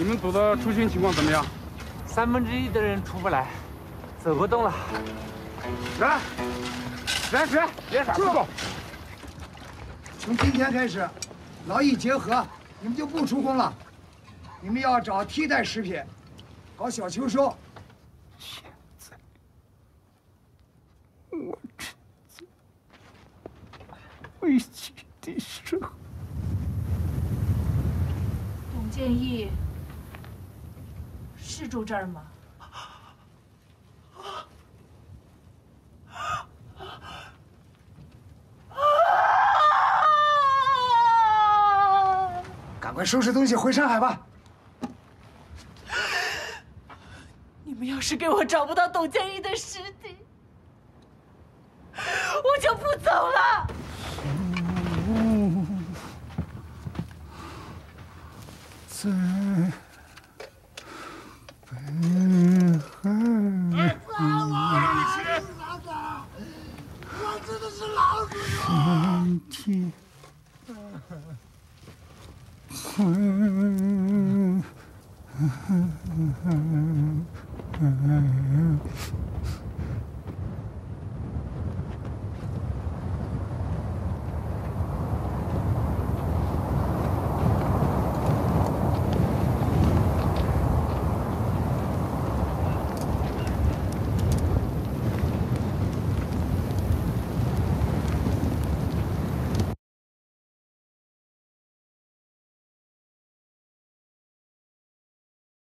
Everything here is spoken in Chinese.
你们组的出勤情况怎么样 1/3的人出不来，走不动了。 人，连啥出动？ 从今天开始，劳逸结合，你们就不出工了。你们要找替代食品，搞小秋收。 现在我正在危急的时候。 董建义是住这儿吗？ 赶快收拾东西回上海吧。 你们要是给我找不到董建义的尸体，我就不走了。 在北海。 我真的是老鼠身体。